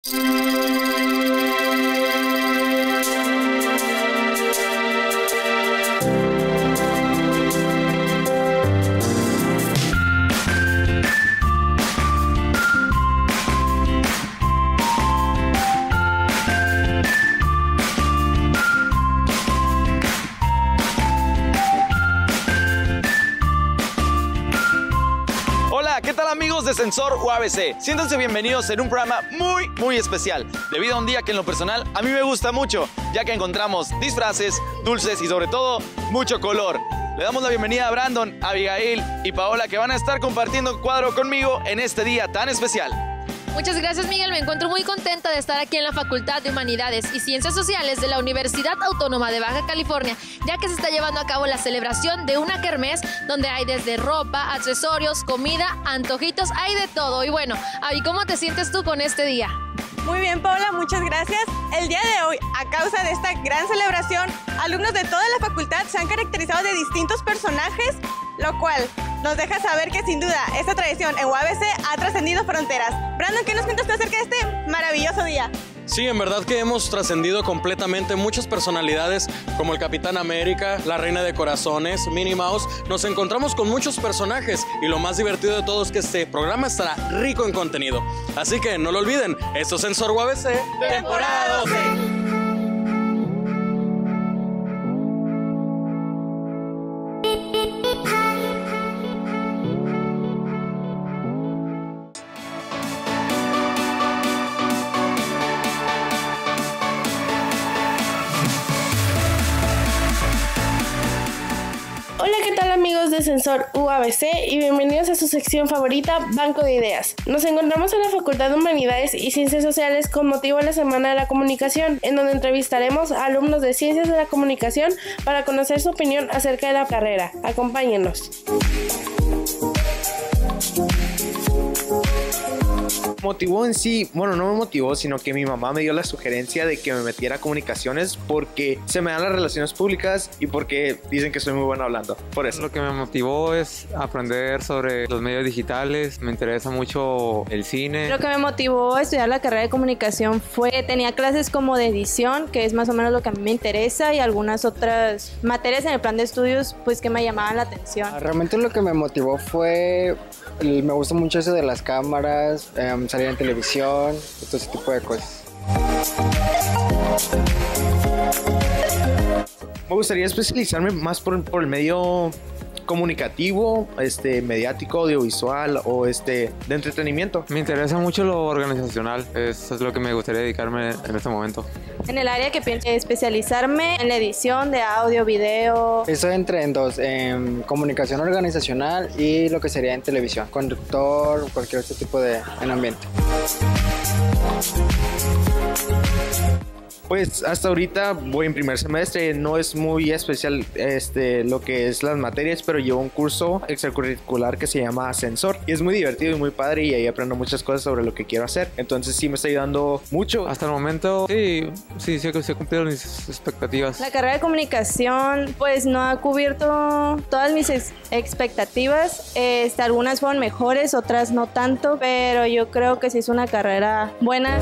¿Qué tal amigos de Sensor UABC? Siéntanse bienvenidos en un programa muy especial, debido a un día que en lo personal a mí me gusta mucho, ya que encontramos disfraces, dulces y sobre todo mucho color. Le damos la bienvenida a Brandon, Abigail y Paola, que van a estar compartiendo cuadro conmigo en este día tan especial. Muchas gracias, Miguel. Me encuentro muy contenta de estar aquí en la Facultad de Humanidades y Ciencias Sociales de la Universidad Autónoma de Baja California, ya que se está llevando a cabo la celebración de una kermés donde hay desde ropa, accesorios, comida, antojitos, hay de todo. Y bueno, Abby, ¿cómo te sientes tú con este día? Muy bien, Paola, muchas gracias. El día de hoy, a causa de esta gran celebración, alumnos de toda la facultad se han caracterizado de distintos personajes, lo cual nos deja saber que sin duda esta tradición en UABC ha trascendido fronteras. Brandon, ¿qué nos cuentas tú acerca de este maravilloso día? Sí, en verdad que hemos trascendido completamente muchas personalidades como el Capitán América, la Reina de Corazones, Minnie Mouse. Nos encontramos con muchos personajes y lo más divertido de todo es que este programa estará rico en contenido. Así que no lo olviden, esto es Sensor UABC, temporada 12. Hola, ¿qué tal amigos de Sensor UABC y bienvenidos a su sección favorita, Banco de Ideas? Nos encontramos en la Facultad de Humanidades y Ciencias Sociales con motivo de la Semana de la Comunicación, en donde entrevistaremos a alumnos de Ciencias de la Comunicación para conocer su opinión acerca de la carrera. Acompáñenos. Motivó en sí, bueno, no me motivó, sino que mi mamá me dio la sugerencia de que me metiera a comunicaciones porque se me dan las relaciones públicas y porque dicen que soy muy bueno hablando, por eso. Lo que me motivó es aprender sobre los medios digitales, me interesa mucho el cine. Lo que me motivó a estudiar la carrera de comunicación fue, tenía clases como de edición, que es más o menos lo que a mí me interesa, y algunas otras materias en el plan de estudios, pues que me llamaban la atención. Realmente lo que me motivó fue, me gusta mucho eso de las cámaras, salir en televisión, todo ese tipo de cosas. Me gustaría especializarme más por el medio comunicativo, mediático, audiovisual o de entretenimiento. Me interesa mucho lo organizacional, eso es lo que me gustaría dedicarme en este momento. En el área que pienso especializarme en la edición de audio, video. Eso entra en dos, en comunicación organizacional y lo que sería en televisión, conductor, cualquier otro tipo de ambiente. Pues hasta ahorita voy en primer semestre, no es muy especial lo que es las materias, pero llevo un curso extracurricular que se llama Sensor y es muy divertido y muy padre y ahí aprendo muchas cosas sobre lo que quiero hacer, entonces sí me está ayudando mucho. Hasta el momento sí se han cumplido mis expectativas. La carrera de comunicación pues no ha cubierto todas mis expectativas, algunas fueron mejores, otras no tanto, pero yo creo que sí es una carrera buena.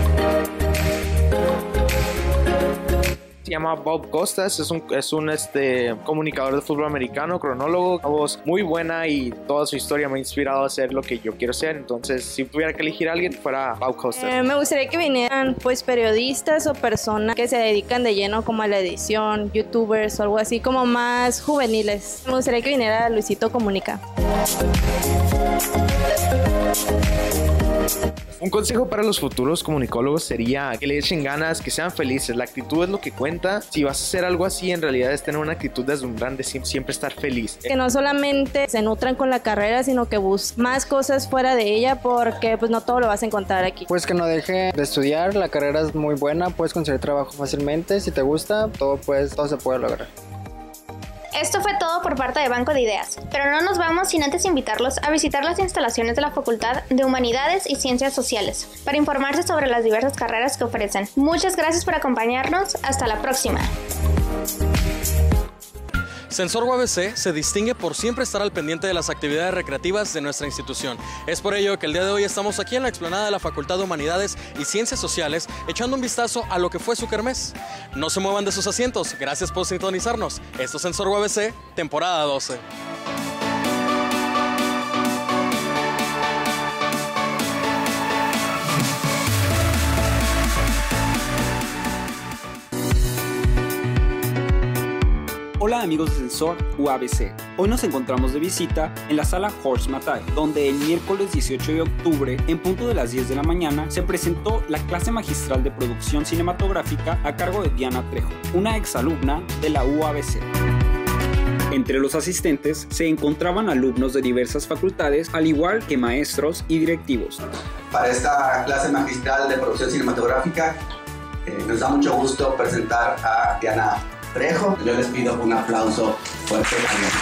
Se llama Bob Costas, es un comunicador de fútbol americano, cronólogo, una voz muy buena y toda su historia me ha inspirado a hacer lo que yo quiero ser, entonces si tuviera que elegir a alguien fuera Bob Costas. Me gustaría que vinieran pues periodistas o personas que se dedican de lleno como a la edición, youtubers o algo así como más juveniles. Me gustaría que viniera Luisito Comunica. Un consejo para los futuros comunicólogos sería que le echen ganas, que sean felices. La actitud es lo que cuenta. Si vas a hacer algo así, en realidad es tener una actitud deslumbrante, siempre estar feliz. Que no solamente se nutran con la carrera, sino que busquen más cosas fuera de ella, porque pues no todo lo vas a encontrar aquí. Pues que no deje de estudiar, la carrera es muy buena, puedes conseguir trabajo fácilmente. Si te gusta, todo se puede lograr. Esto fue todo por parte de Banco de Ideas, pero no nos vamos sin antes invitarlos a visitar las instalaciones de la Facultad de Humanidades y Ciencias Sociales para informarse sobre las diversas carreras que ofrecen. Muchas gracias por acompañarnos, hasta la próxima. Censor UABC se distingue por siempre estar al pendiente de las actividades recreativas de nuestra institución. Es por ello que el día de hoy estamos aquí en la explanada de la Facultad de Humanidades y Ciencias Sociales echando un vistazo a lo que fue su kermés. No se muevan de sus asientos, gracias por sintonizarnos. Esto es Censor UABC, temporada 12. Hola amigos de Censor UABC. Hoy nos encontramos de visita en la sala Horst Mathai, donde el miércoles 18 de octubre, en punto de las 10 de la mañana, se presentó la clase magistral de producción cinematográfica a cargo de Diana Trejo, una exalumna de la UABC. Entre los asistentes se encontraban alumnos de diversas facultades, al igual que maestros y directivos. Para esta clase magistral de producción cinematográfica, nos da mucho gusto presentar a Diana Trejo. Yo les pido un aplauso fuerte también.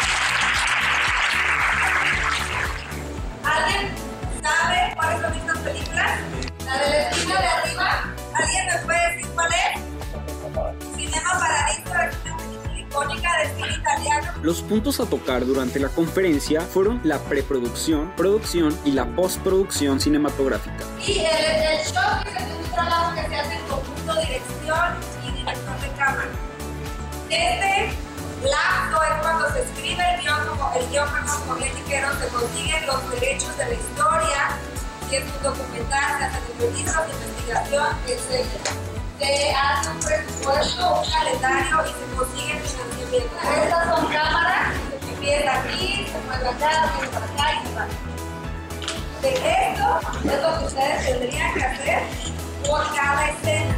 ¿Alguien sabe cuáles son estas películas? La de la esquina de arriba. ¿Alguien me puede decir cuál es? Cinema Paradiso es una película icónica de cine italiano. Los puntos a tocar durante la conferencia fueron la preproducción, producción y la postproducción cinematográfica. Y el show que es un trabajo que se hace en conjunto, dirección y director de cámara. Este lapso es cuando se escribe el guión con el liquero, se consiguen los derechos de la historia, si es un documental, se hacen entrevistas, investigación, etc. Se hace un presupuesto, un calendario y se consigue financiamiento. Estas son cámaras, empieza aquí, se mueve acá, viene para acá y se va. De esto es lo que ustedes tendrían que hacer por cada escena.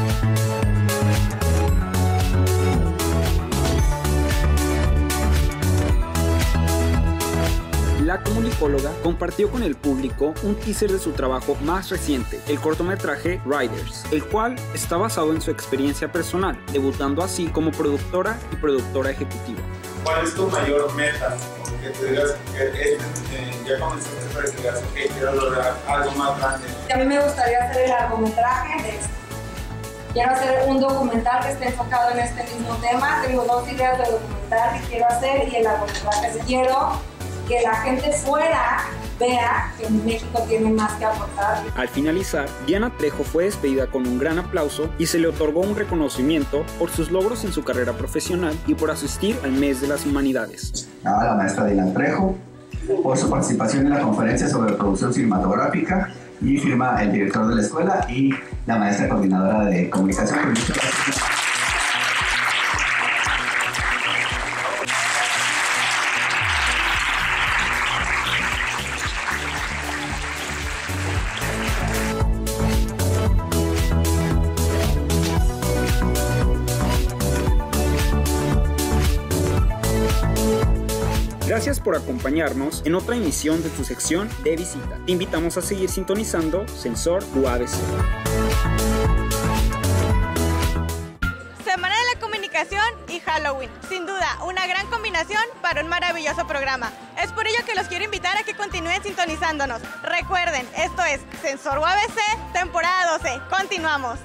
La comunicóloga compartió con el público un teaser de su trabajo más reciente, el cortometraje Riders, el cual está basado en su experiencia personal, debutando así como productora y productora ejecutiva. ¿Cuál es tu mayor meta? Que te digas que ya comenzaste para que digas que quiero lograr algo más grande. A mí me gustaría hacer el largometraje de esto. Quiero hacer un documental que esté enfocado en este mismo tema. Tengo 2 ideas de documental que quiero hacer y el largometraje. Quiero que la gente fuera vea que México tiene más que aportar. Al finalizar, Diana Trejo fue despedida con un gran aplauso y se le otorgó un reconocimiento por sus logros en su carrera profesional y por asistir al Mes de las Humanidades. A la maestra Diana Trejo por su participación en la conferencia sobre producción cinematográfica y firma el director de la escuela y la maestra coordinadora de comunicación. Gracias por acompañarnos en otra emisión de tu sección de visita. Te invitamos a seguir sintonizando Censor UABC. Semana de la Comunicación y Halloween. Sin duda, una gran combinación para un maravilloso programa. Es por ello que los quiero invitar a que continúen sintonizándonos. Recuerden, esto es Censor UABC, temporada 12. Continuamos.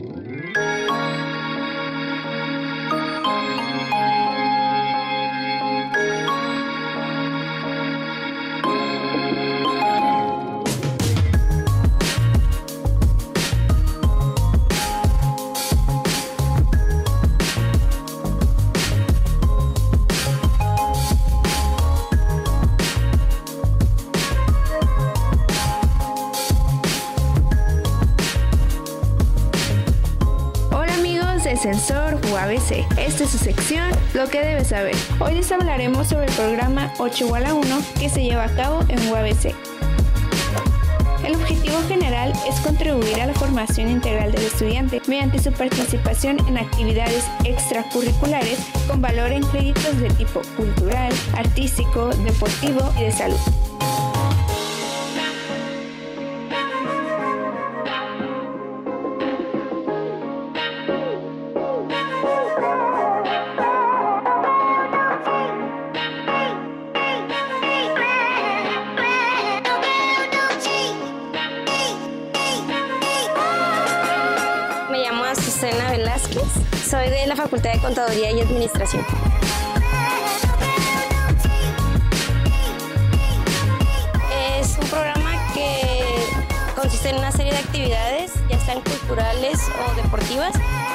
Censor UABC. Esta es su sección, lo que debes saber. Hoy les hablaremos sobre el programa 8igual1 que se lleva a cabo en UABC. El objetivo general es contribuir a la formación integral del estudiante mediante su participación en actividades extracurriculares con valor en créditos de tipo cultural, artístico, deportivo y de salud. Soy de la Facultad de Contaduría y Administración. Consiste en una serie de actividades, ya sean culturales o deportivas.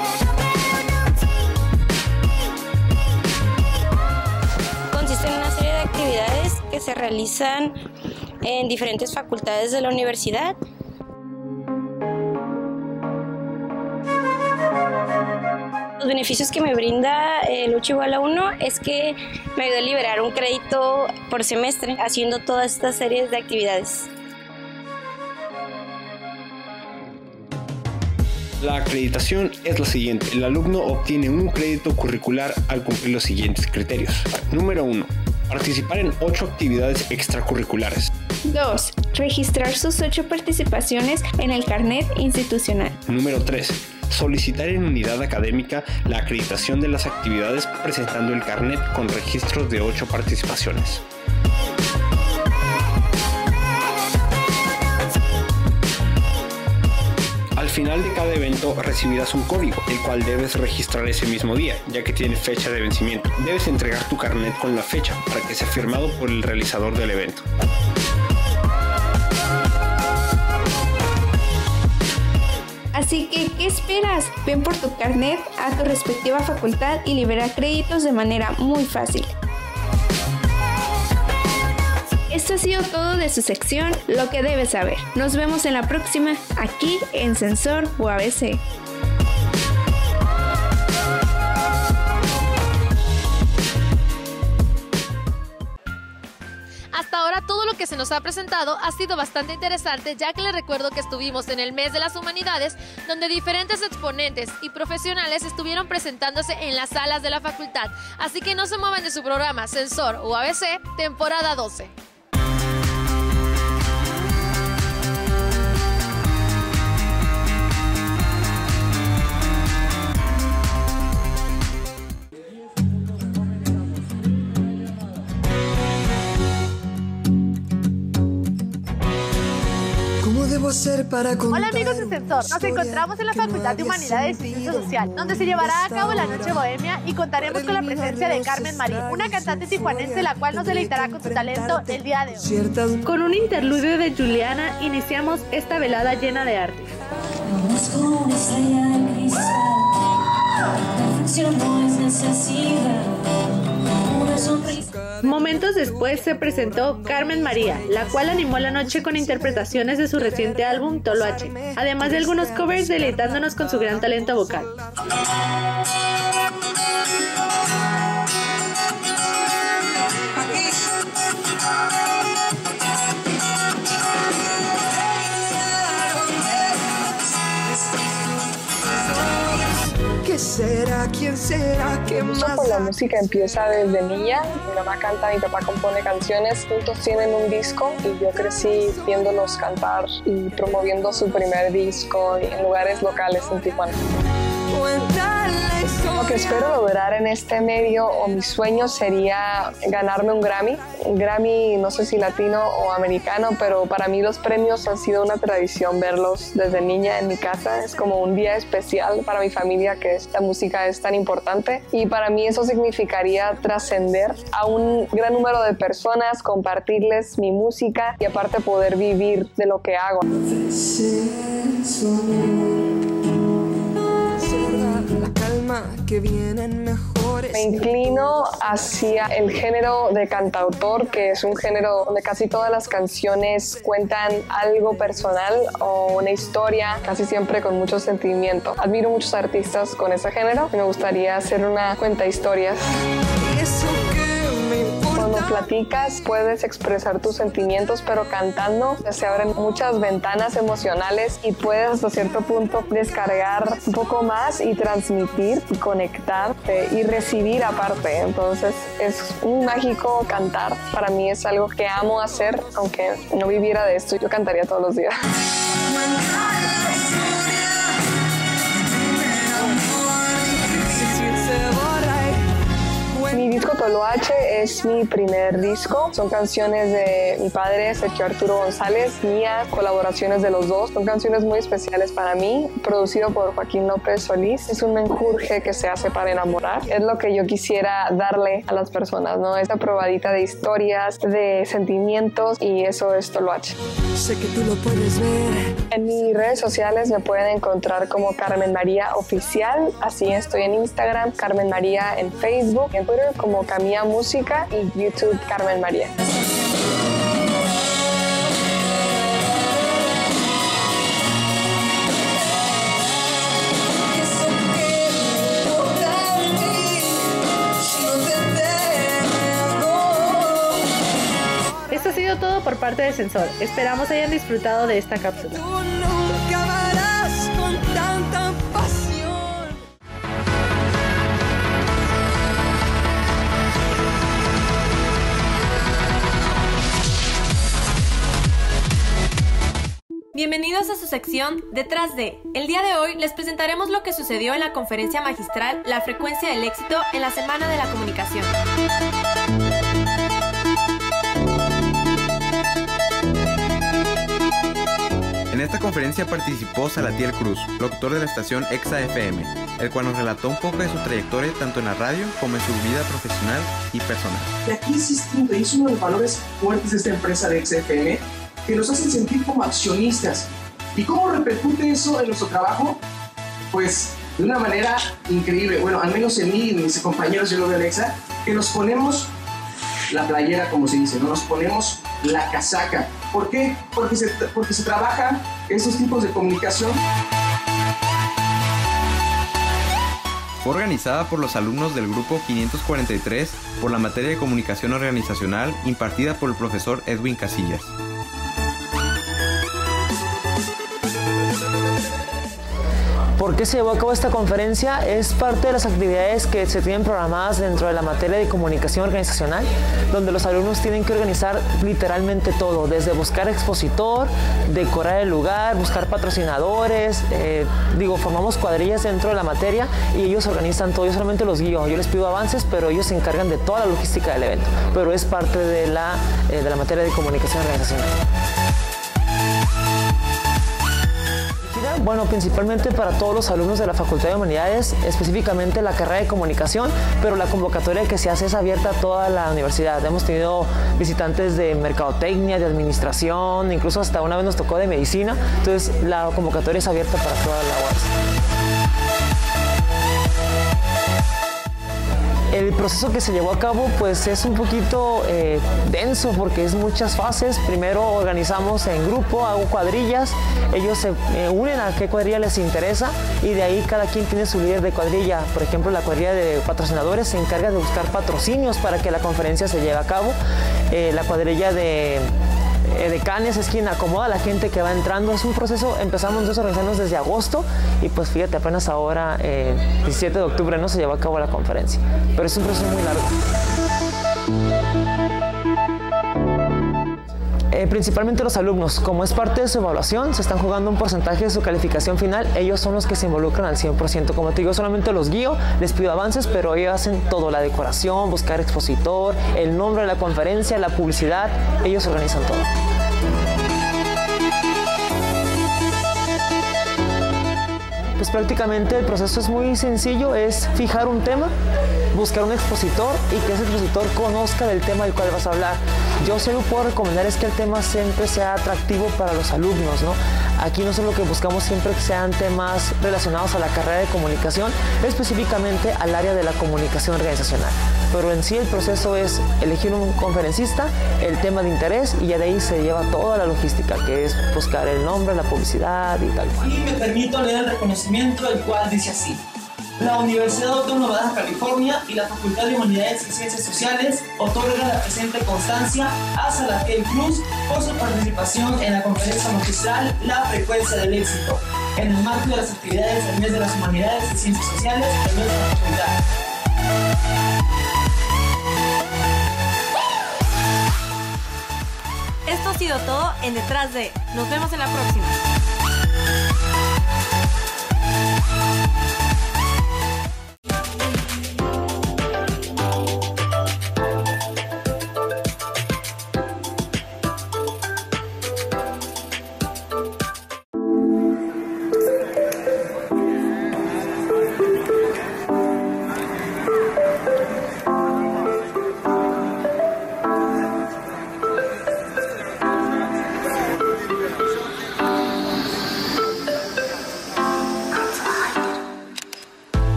Consiste en una serie de actividades que se realizan en diferentes facultades de la universidad. Los beneficios que me brinda el 8+1 es que me ayuda a liberar un crédito por semestre haciendo todas estas series de actividades. La acreditación es la siguiente. El alumno obtiene un crédito curricular al cumplir los siguientes criterios. Número 1. Participar en 8 actividades extracurriculares. 2. Registrar sus 8 participaciones en el carnet institucional. Número 3. Solicitar en unidad académica la acreditación de las actividades presentando el carnet con registros de 8 participaciones. Al final de cada evento recibirás un código, el cual debes registrar ese mismo día, ya que tiene fecha de vencimiento. Debes entregar tu carnet con la fecha para que sea firmado por el realizador del evento. Así que, ¿qué esperas? Ven por tu carnet a tu respectiva facultad y libera créditos de manera muy fácil. Esto ha sido todo de su sección Lo que debes saber. Nos vemos en la próxima, aquí en Sensor UABC. Hasta ahora todo lo que se nos ha presentado ha sido bastante interesante, ya que les recuerdo que estuvimos en el mes de las humanidades, donde diferentes exponentes y profesionales estuvieron presentándose en las salas de la facultad. Así que no se muevan de su programa Sensor UABC, temporada 12. Hola amigos de Sensor, nos encontramos en la Facultad de Humanidades y Ciencia Social, donde se llevará a cabo la Noche Bohemia y contaremos con la presencia de Carmen María, una cantante tijuanense la cual nos deleitará con su talento el día de hoy. Con un interludio de Juliana iniciamos esta velada llena de arte. Momentos después se presentó Carmen María, la cual animó la noche con interpretaciones de su reciente álbum Toloache, además de algunos covers deleitándonos con su gran talento vocal. ¿Qué será? ¿Quién será? ¿Qué más? Con la música empieza desde niña. Mi mamá canta, mi papá compone canciones. Juntos tienen un disco y yo crecí viéndolos cantar y promoviendo su primer disco en lugares locales en Tijuana. Lo que espero lograr en este medio o mi sueño sería ganarme un Grammy. Un Grammy, no sé si latino o americano, pero para mí los premios han sido una tradición verlos desde niña en mi casa. Es como un día especial para mi familia, que la música es tan importante. Y para mí eso significaría trascender a un gran número de personas, compartirles mi música y aparte poder vivir de lo que hago. Que vienen mejores. Me inclino hacia el género de cantautor, que es un género donde casi todas las canciones cuentan algo personal o una historia, casi siempre con mucho sentimiento. Admiro muchos artistas con ese género y me gustaría hacer una cuenta historias. Cuando platicas puedes expresar tus sentimientos, pero cantando se abren muchas ventanas emocionales y puedes hasta cierto punto descargar un poco más y transmitir y conectar y recibir aparte. Entonces es muy mágico cantar. Para mí es algo que amo hacer, aunque no viviera de esto, yo cantaría todos los días. Mi disco Toloache es mi primer disco. Son canciones de mi padre, Sergio Arturo González, mías, colaboraciones de los dos. Son canciones muy especiales para mí, producido por Joaquín López Solís. Es un menjurje que se hace para enamorar. Es lo que yo quisiera darle a las personas, ¿no? Esta probadita de historias, de sentimientos, y eso es Toloache. Sé que tú lo puedes ver. En mis redes sociales me pueden encontrar como Carmen María Oficial, así estoy en Instagram, Carmen María en Facebook, en Twitter como Camilla Música y YouTube Carmen María. Esto ha sido todo por parte de Sensor. Esperamos hayan disfrutado de esta cápsula. Nunca amarás con tanta pasión. Bienvenidos a su sección Detrás de. El día de hoy les presentaremos lo que sucedió en la conferencia magistral La frecuencia del éxito en la Semana de la Comunicación. En esta conferencia participó Salatiel Cruz, locutor de la estación Exa FM, el cual nos relató un poco de su trayectoria tanto en la radio como en su vida profesional y personal. Y aquí existe, es uno de los valores fuertes de esta empresa de Exa FM, que nos hacen sentir como accionistas. ¿Y cómo repercute eso en nuestro trabajo? Pues de una manera increíble. Bueno, al menos en mí y mis compañeros, yo lo veo en Exa, que nos ponemos la playera, como se dice, ¿no? Nos ponemos la casaca. ¿Por qué? Porque se trabaja esos tipos de comunicación. Fue organizada por los alumnos del grupo 543 por la materia de comunicación organizacional impartida por el profesor Edwin Casillas. ¿Por qué se llevó a cabo esta conferencia? Es parte de las actividades que se tienen programadas dentro de la materia de comunicación organizacional, donde los alumnos tienen que organizar literalmente todo, desde buscar expositor, decorar el lugar, buscar patrocinadores, formamos cuadrillas dentro de la materia y ellos organizan todo. Yo solamente los guío, yo les pido avances, pero ellos se encargan de toda la logística del evento, pero es parte de la materia de comunicación organizacional. Bueno, principalmente para todos los alumnos de la Facultad de Humanidades, específicamente la carrera de comunicación, pero la convocatoria que se hace es abierta a toda la universidad. Hemos tenido visitantes de mercadotecnia, de administración, incluso hasta una vez nos tocó de medicina, entonces la convocatoria es abierta para toda la UAS. El proceso que se llevó a cabo pues es un poquito denso porque es muchas fases. Primero organizamos en grupo, hago cuadrillas, ellos se unen a qué cuadrilla les interesa y de ahí cada quien tiene su líder de cuadrilla. Por ejemplo, la cuadrilla de patrocinadores se encarga de buscar patrocinios para que la conferencia se lleve a cabo. La cuadrilla de decanes es quien acomoda a la gente que va entrando. Es un proceso, empezamos nosotros a organizarnos desde agosto y pues fíjate, apenas ahora, 17 de octubre, no se llevó a cabo la conferencia, pero es un proceso muy largo. Principalmente los alumnos, como es parte de su evaluación, se están jugando un porcentaje de su calificación final, ellos son los que se involucran al 100%. Como te digo, solamente los guío, les pido avances, pero ellos hacen todo, la decoración, buscar expositor, el nombre de la conferencia, la publicidad, ellos organizan todo. Pues prácticamente el proceso es muy sencillo, es fijar un tema, buscar un expositor y que ese expositor conozca del tema del cual vas a hablar. Yo sí lo puedo recomendar es que el tema siempre sea atractivo para los alumnos, ¿no? Aquí nosotros lo que buscamos siempre que sean temas relacionados a la carrera de comunicación, específicamente al área de la comunicación organizacional. Pero en sí el proceso es elegir un conferencista, el tema de interés y ya de ahí se lleva toda la logística, que es buscar el nombre, la publicidad y tal cual. Y me permito leer el reconocimiento, el cual dice así: la Universidad Autónoma de Baja California y la Facultad de Humanidades y Ciencias Sociales otorga la presente constancia a Salatiel Cruz por su participación en la conferencia magistral La frecuencia del éxito, en el marco de las actividades del mes de las Humanidades y Ciencias Sociales de nuestra facultad. Esto ha sido todo en Detrás de. Nos vemos en la próxima.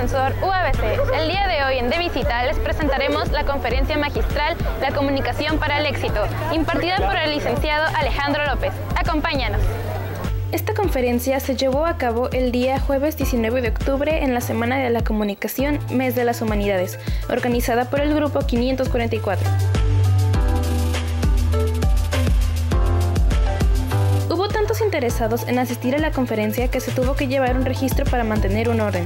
Ascensor UABC. El día de hoy en De Visita les presentaremos la conferencia magistral La Comunicación para el Éxito, impartida por el licenciado Alejandro López. Acompáñanos. Esta conferencia se llevó a cabo el día jueves 19 de octubre en la Semana de la Comunicación, Mes de las Humanidades, organizada por el Grupo 544. Hubo tantos interesados en asistir a la conferencia que se tuvo que llevar un registro para mantener un orden.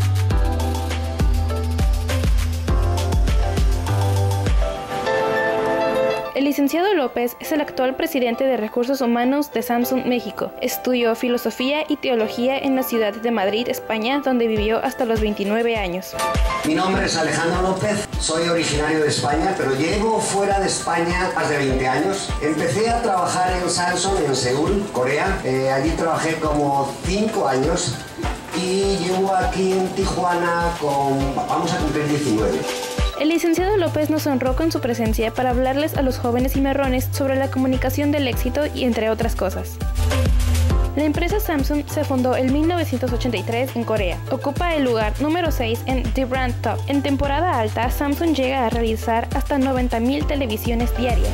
El licenciado López es el actual presidente de Recursos Humanos de Samsung México. Estudió Filosofía y Teología en la ciudad de Madrid, España, donde vivió hasta los 29 años. Mi nombre es Alejandro López, soy originario de España, pero llevo fuera de España más de 20 años. Empecé a trabajar en Samsung en Seúl, Corea. Allí trabajé como 5 años y llevo aquí en Tijuana vamos a cumplir 19. El licenciado López nos honró con su presencia para hablarles a los jóvenes cimarrones sobre la comunicación del éxito y entre otras cosas. La empresa Samsung se fundó en 1983 en Corea. Ocupa el lugar número 6 en The Brand Top. En temporada alta, Samsung llega a realizar hasta 90,000 televisiones diarias.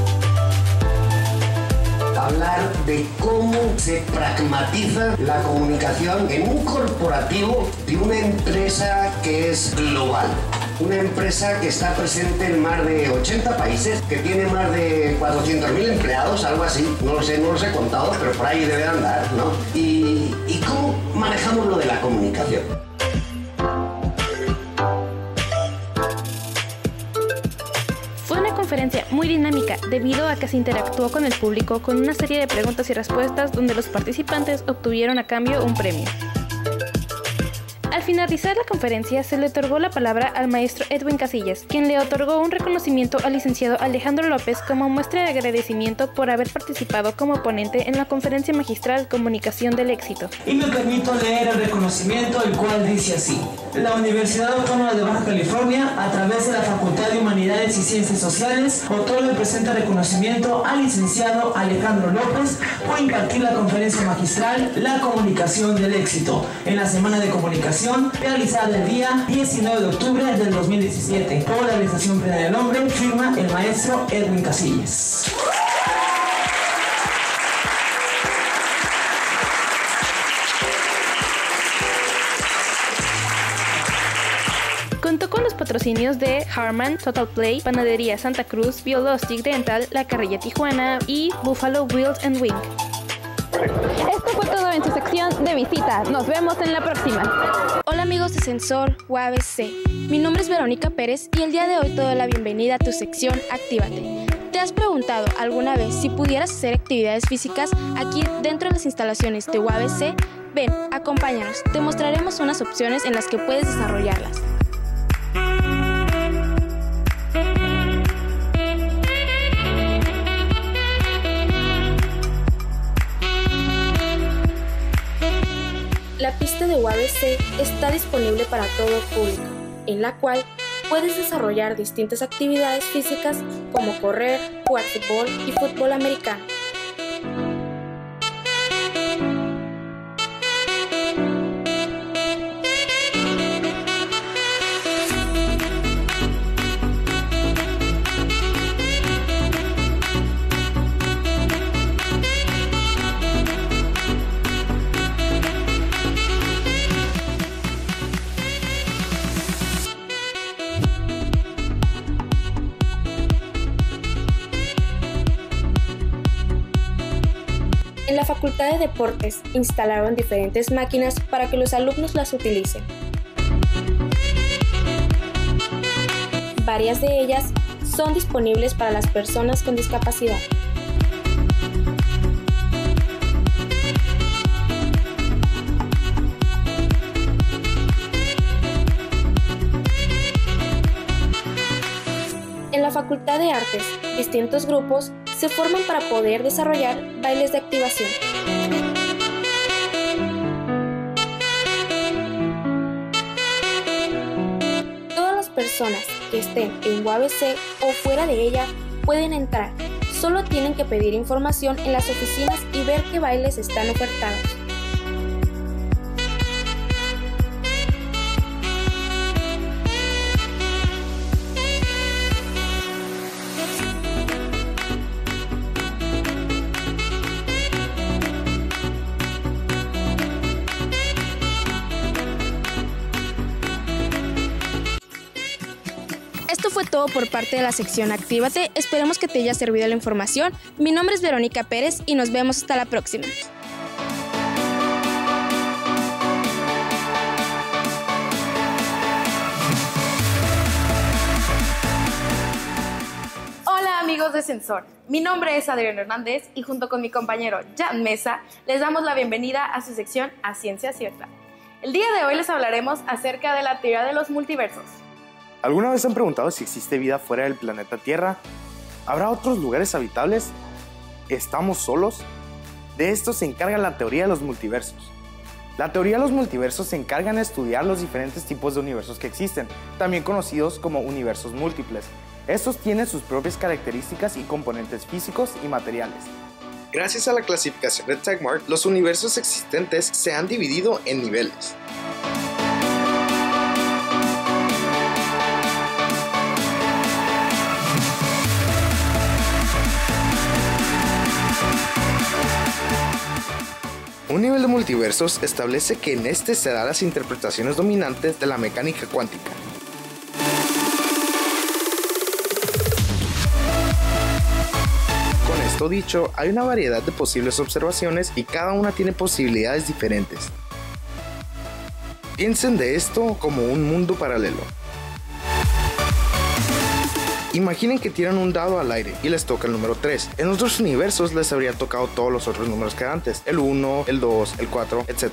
Hablar de cómo se pragmatiza la comunicación en un corporativo de una empresa que es global. Una empresa que está presente en más de 80 países, que tiene más de 400,000 empleados, algo así. No los he contado, pero por ahí debe andar, ¿no? ¿Y cómo manejamos lo de la comunicación? Fue una conferencia muy dinámica debido a que se interactuó con el público con una serie de preguntas y respuestas donde los participantes obtuvieron a cambio un premio. Al finalizar la conferencia, se le otorgó la palabra al maestro Edwin Casillas, quien le otorgó un reconocimiento al licenciado Alejandro López como muestra de agradecimiento por haber participado como ponente en la conferencia magistral Comunicación del Éxito. Y me permito leer el reconocimiento, el cual dice así: la Universidad Autónoma de Baja California, a través de la Facultad de Humanidades y Ciencias Sociales, otorga el presente reconocimiento al licenciado Alejandro López por impartir la conferencia magistral La Comunicación del Éxito en la Semana de Comunicación realizada el día 19 de octubre del 2017 por la Organización Plena del Hombre, firma el maestro Edwin Casillas. Contó con los patrocinios de Harman, Total Play, Panadería Santa Cruz, Biolostic Dental, La Carrilla Tijuana y Buffalo Wheels and Wing. Esto fue todo en su sección de visita. Nos vemos en la próxima. Hola amigos de Sensor UABC. Mi nombre es Verónica Pérez y el día de hoy te doy la bienvenida a tu sección Actívate. ¿Te has preguntado alguna vez si pudieras hacer actividades físicas aquí dentro de las instalaciones de UABC? Ven, acompáñanos. Te mostraremos unas opciones en las que puedes desarrollarlas. La pista de UABC está disponible para todo público, en la cual puedes desarrollar distintas actividades físicas como correr, jugar fútbol y fútbol americano. En la Facultad de Deportes instalaron diferentes máquinas para que los alumnos las utilicen. Varias de ellas son disponibles para las personas con discapacidad. En la Facultad de Artes, distintos grupos se forman para poder desarrollar bailes de activación. Todas las personas que estén en UABC o fuera de ella pueden entrar. Solo tienen que pedir información en las oficinas y ver qué bailes están ofertados. todo por parte de la sección Actívate. Esperemos que te haya servido la información. Mi nombre es Verónica Pérez y nos vemos hasta la próxima. Hola amigos de Sensor, mi nombre es Adrián Hernández y junto con mi compañero Jan Mesa les damos la bienvenida a su sección A Ciencia Cierta. El día de hoy les hablaremos acerca de la teoría de los multiversos. ¿Alguna vez han preguntado si existe vida fuera del planeta Tierra? ¿Habrá otros lugares habitables? ¿Estamos solos? De esto se encarga la teoría de los multiversos. La teoría de los multiversos se encarga de estudiar los diferentes tipos de universos que existen, también conocidos como universos múltiples. Estos tienen sus propias características y componentes físicos y materiales. Gracias a la clasificación de Tegmark, los universos existentes se han dividido en niveles. Un nivel de multiversos establece que en este se dan las interpretaciones dominantes de la mecánica cuántica. Con esto dicho, hay una variedad de posibles observaciones y cada una tiene posibilidades diferentes. Piensen de esto como un mundo paralelo. Imaginen que tiran un dado al aire y les toca el número 3. En otros universos les habría tocado todos los otros números que antes, el 1, el 2, el 4, etc.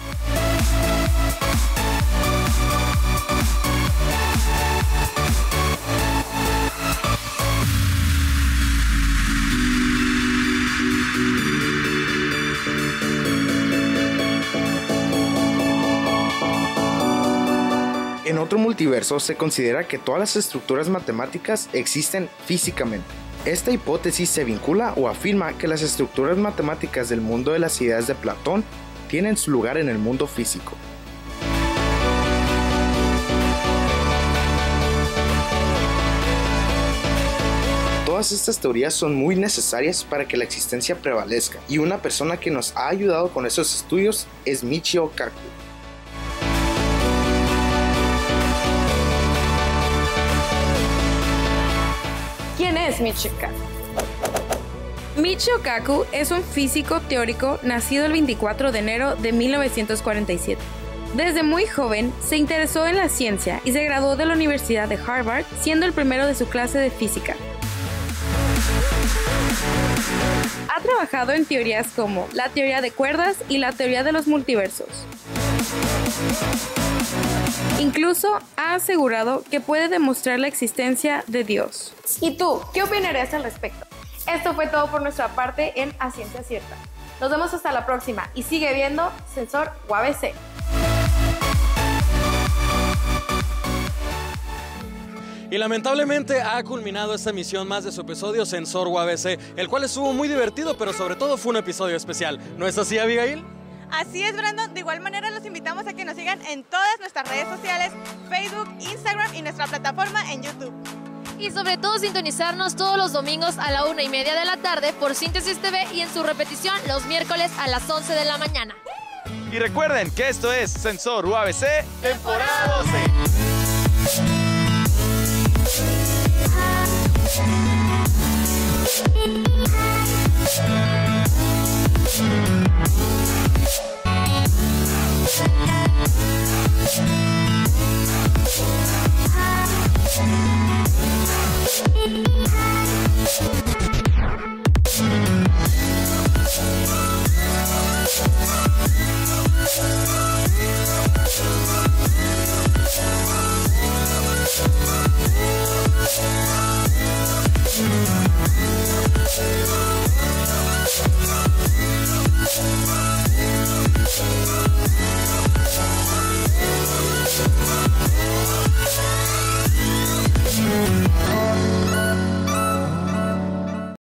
En otro multiverso se considera que todas las estructuras matemáticas existen físicamente. Esta hipótesis se vincula o afirma que las estructuras matemáticas del mundo de las ideas de Platón tienen su lugar en el mundo físico. Todas estas teorías son muy necesarias para que la existencia prevalezca, y una persona que nos ha ayudado con esos estudios es Michio Kaku. ¿Quién es Michio Kaku? Michio Kaku es un físico teórico nacido el 24 de enero de 1947. Desde muy joven se interesó en la ciencia y se graduó de la Universidad de Harvard, siendo el primero de su clase de física. Ha trabajado en teorías como la teoría de cuerdas y la teoría de los multiversos. Incluso ha asegurado que puede demostrar la existencia de Dios. ¿Y tú, qué opinarías al respecto? Esto fue todo por nuestra parte en A Ciencia Cierta. Nos vemos hasta la próxima y sigue viendo Sensor UABC. Y lamentablemente ha culminado esta emisión más de su episodio Sensor UABC, el cual estuvo muy divertido, pero sobre todo fue un episodio especial. ¿No es así, Abigail? Así es, Brandon. De igual manera los invitamos a que nos sigan en todas nuestras redes sociales, Facebook, Instagram y nuestra plataforma en YouTube. Y sobre todo sintonizarnos todos los domingos a la 1:30 de la tarde por Síntesis TV y en su repetición los miércoles a las 11 de la mañana. Y recuerden que esto es Sensor UABC temporada 12.